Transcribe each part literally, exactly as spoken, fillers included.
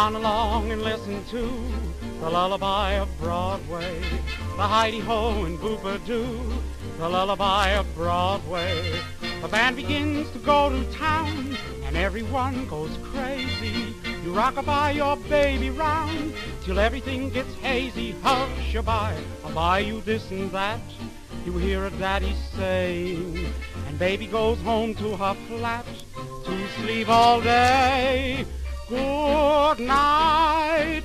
on along and listen to the lullaby of Broadway, the Heidi-Ho and Boopa-Doo, the lullaby of Broadway. The band begins to go to town and everyone goes crazy. You rock-a-bye your baby round till everything gets hazy. Hush-a-bye, I'll buy you this and that, you hear a daddy saying, and baby goes home to her flat to sleep all day. Good night,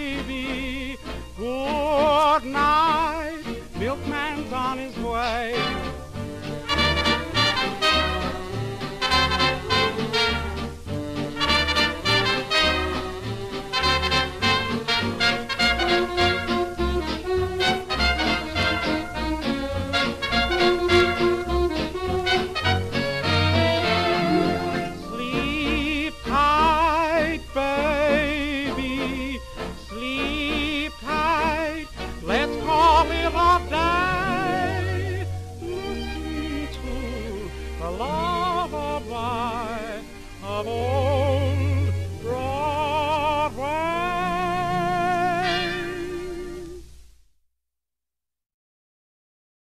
baby, good night, milkman's on his way.